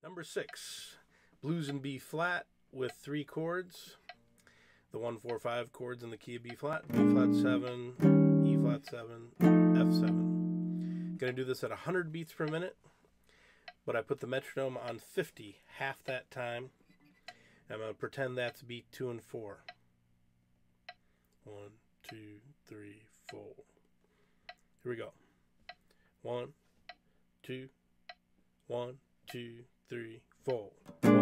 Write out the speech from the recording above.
Number 6, blues in B flat with 3 chords. The 1, 4, 5 chords in the key of B flat, B flat 7, E flat 7, F7. Gonna do this at 100 beats per minute, but I put the metronome on 50 half that time. I'm gonna pretend that's beat 2 and 4. 1, 2, 3, 4. Here we go. 1, 2, 1, 2, 3, 4. 1,